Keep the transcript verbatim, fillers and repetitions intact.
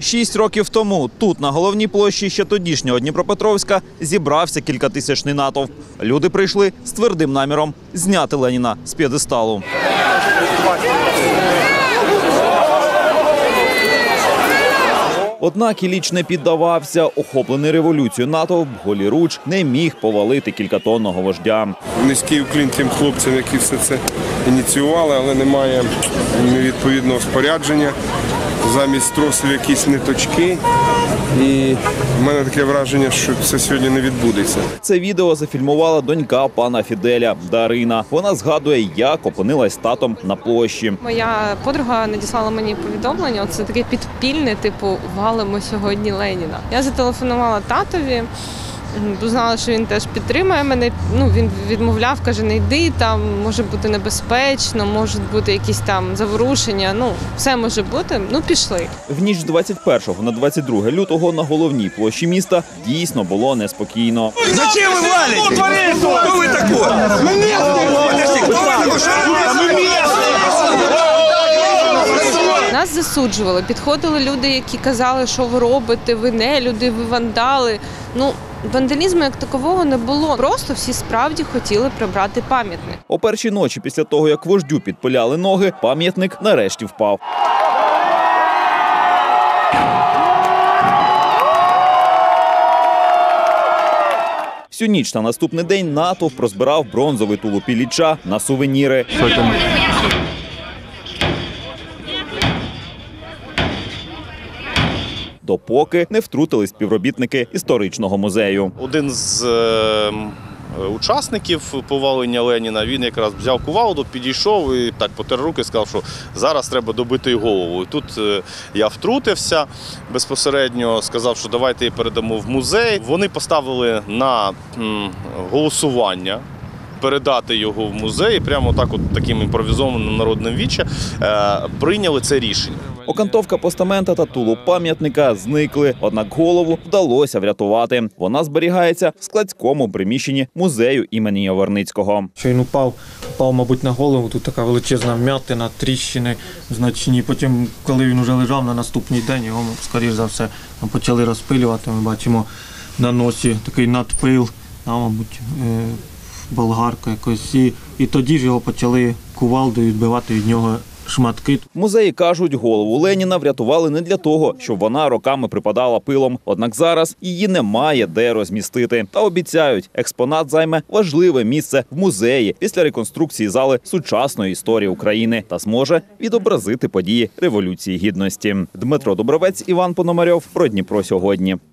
Шість років тому тут, на головній площі ще тодішнього Дніпропетровська, зібрався кількатисячний натовп. Люди прийшли з твердим наміром зняти Леніна з п'єдесталу. Однак Ілліч не піддавався. Охоплений революцією натовп голіруч не міг повалити кількатонного вождя. Низький уклін тим хлопцям, які все це ініціювали, але немає відповідного спорядження. Замість тросів якісь ниточки. І в мене таке враження, що це сьогодні не відбудеться. Це відео зафільмувала донька пана Фіделя Дарина. Вона згадує, як опинилась з татом на площі. Моя подруга надіслала мені повідомлення, це таке підпільне, типу, валимо сьогодні Леніна. Я зателефонувала татові, знала, що він теж підтримує мене. Ну, він відмовляв, каже, не йди, там може бути небезпечно, можуть бути якісь там заворушення, ну, все може бути, ну, пішли. В ніч з двадцять першого на двадцять друге лютого на головній площі міста дійсно було неспокійно. Зачем ви валите? Хто ви такий? Ми місцеві! Нас засуджували, підходили люди, які казали, що ви робите, ви не люди, ви вандали. Ну, вандалізму як такового не було. Просто всі справді хотіли прибрати пам'ятник. О першій ночі після того, як вождю підпиляли ноги, пам'ятник нарешті впав. Всю ніч на наступний день натовп розбирав бронзовий тулуб Ілліча на сувеніри. Допоки не втрутились співробітники історичного музею. Один з е, учасників повалення Леніна, він якраз взяв кувалду, підійшов і так потер руки і сказав, що зараз треба добити й голову. І тут е, я втрутився безпосередньо, сказав, що давайте її передамо в музей. Вони поставили на м, голосування передати його в музей, і прямо так, от таким імпровізованим народним віче е, прийняли це рішення. Окантовка постамента та тулуб пам'ятника зникли, однак голову вдалося врятувати. Вона зберігається в складському приміщенні музею імені Яворницького. Що він упав, упав, мабуть, на голову, тут така величезна вмятина, тріщини значні. Потім, коли він вже лежав на наступний день, його, скоріш за все, почали розпилювати. Ми бачимо на носі такий надпил, а, мабуть, болгарка якось. І, і тоді ж його почали кувалдою відбивати від нього шматки. В музеї кажуть, голову Леніна врятували не для того, щоб вона роками припадала пилом. Однак зараз її немає де розмістити. Та обіцяють, експонат займе важливе місце в музеї після реконструкції зали сучасної історії України та зможе відобразити події Революції Гідності. Дмитро Дубровець, Іван Пономарьов. Про Дніпро сьогодні.